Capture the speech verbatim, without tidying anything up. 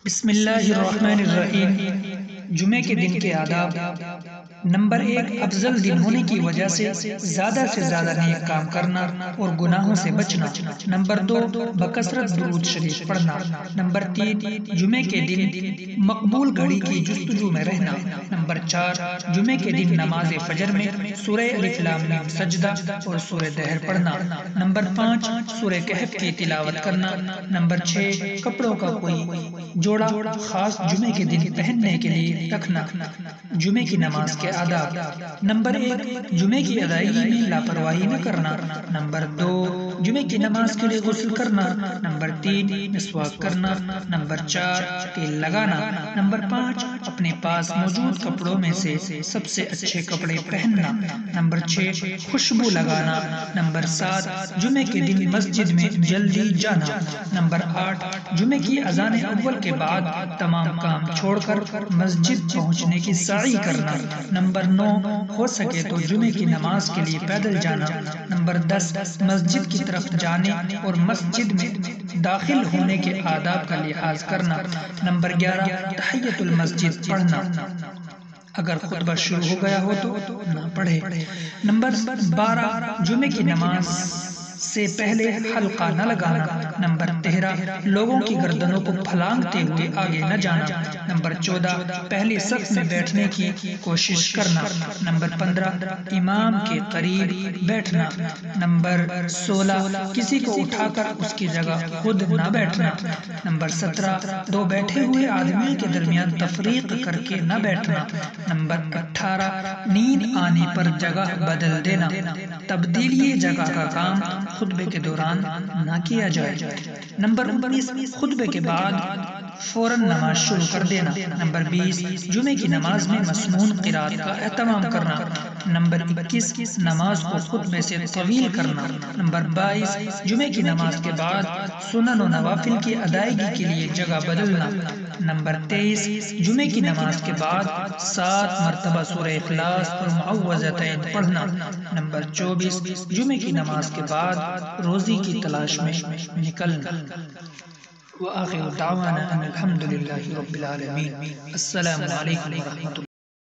بسم اللہ الرحمن الرحیم۔ جمعے کے دن کے آداب۔ نمبر ایک، افضل دن ہونے کی وجہ سے زیادہ سے زیادہ نیک کام کرنا اور گناہوں سے بچنا۔ نمبر دو، بکثرت درود شریف پڑھنا۔ نمبر تین، جمعے کے دن مقبول گھڑی کی جستجو میں رہنا۔ نمبر چار، جمعے کے دن نماز فجر میں سورہ الف لام میم سجدہ اور سورہ دہر پڑھنا۔ نمبر پانچ، سورہ کہف کی تلاوت کرنا۔ نمبر چھ، کپڑوں کا کوئی جوڑا خاص جمعے کے دن پہننے کے لیے رکھنا۔ جمعے کی نماز کے آداب۔ نمبر ایک، جمعے کی ادائیگی میں لاپرواہی نہ کرنا۔ نمبر دو، جمعے کی نماز کے لیے غسل کرنا۔ نمبر تین، مسواک کرنا۔ نمبر چار، تیل لگانا۔ نمبر پانچ، اپنے پاس موجود کپڑوں میں سے سب سے اچھے کپڑے پہننا۔ نمبر چھ، خوشبو لگانا۔ نمبر سات، جمعے کے دن مسجد میں جلدی جانا۔ نمبر آٹھ، جمعے کی اذان اول کے بعد تمام کام چھوڑ کر مسجد پہنچنے کی سعی کرنا۔ نمبر نو، ہو سکے تو جمعے کی نماز کے لیے پیدل جانا۔ نمبر دس، مسجد کی طرف جانے اور مسجد میں داخل ہونے کے آداب کا لحاظ کرنا۔ نمبر گیارہ، تحیۃ المسجد پڑھنا۔ اگر خطبہ شروع ہو گیا ہو تو نہ پڑھے۔ نمبر بارہ، جمعے کی نماز سے پہلے حلقہ نہ لگانا۔ نمبر تیرہ، لوگوں کی گردنوں کو پھلانگتے ہوئے آگے نہ جانا۔ نمبر چودہ، پہلی صف میں بیٹھنے کی کوشش کرنا۔ نمبر پندرہ، امام کے قریب بیٹھنا۔ نمبر سولہ، کسی کو اٹھا کر اس کی جگہ خود نہ بیٹھنا۔ نمبر سترہ، دو بیٹھے ہوئے آدمیوں کے درمیان تفریق کر کے نہ بیٹھنا۔ نمبر اٹھارہ، نیند آنے پر جگہ بدل دینا۔ تبدیلی جگہ کا کام خطبے کے دوران نہ کیا جائے۔ نمبر انیس، خطبے کے بعد فوراً نماز شروع کر دینا۔ نمبر بیس، جمعے کی نماز میں مسنون قرات کا اہتمام کرنا۔ نمبر اکیس، نماز کو خطبے سے طویل کرنا۔ نمبر بائیس، جمعے کی نماز کے بعد سنن و نوافل کی ادائیگی کے لیے جگہ بدلنا۔ نمبر تیئیس، جمعے کی نماز کے بعد سات مرتبہ سورہ اخلاص اور معوذتین پڑھنا۔ نمبر چوبیس، جمعے کی نماز کے بعد روزی کی تلاش میں نکلنا۔ وآخر دعوانا ان الحمد للہ رب العالمین۔ السلام علیکم ورحمۃ اللہ۔